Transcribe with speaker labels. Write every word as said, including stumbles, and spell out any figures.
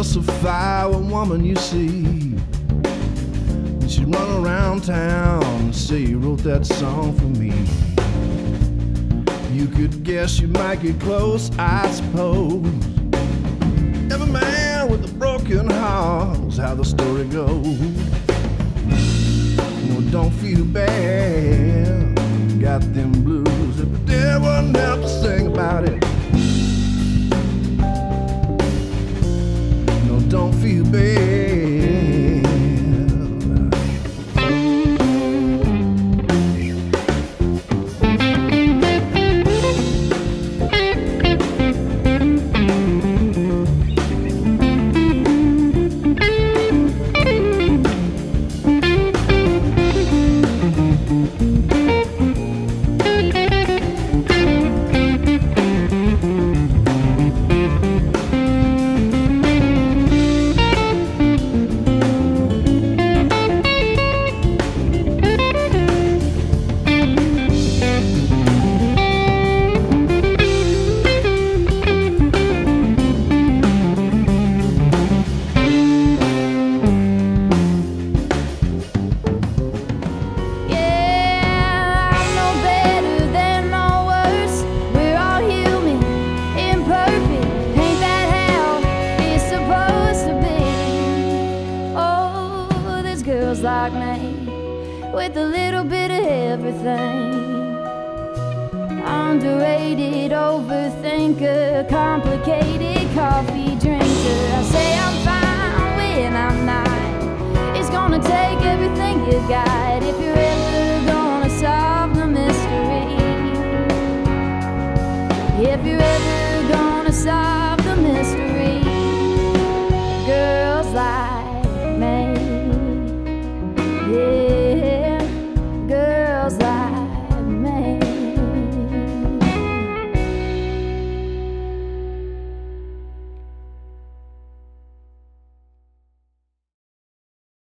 Speaker 1: justify what woman you see. And she run around town and say you wrote that song for me. You could guess you might get close, I suppose. Every man with a broken heart is how the story goes. No, don't feel bad, got them blues. If the dead wasn't enough to sing about it. No, don't feel bad.
Speaker 2: Like me, with a little bit of everything. Underrated overthinker, complicated coffee drinker. I say I'm fine when I'm not. It's gonna take everything you got if you're ever gonna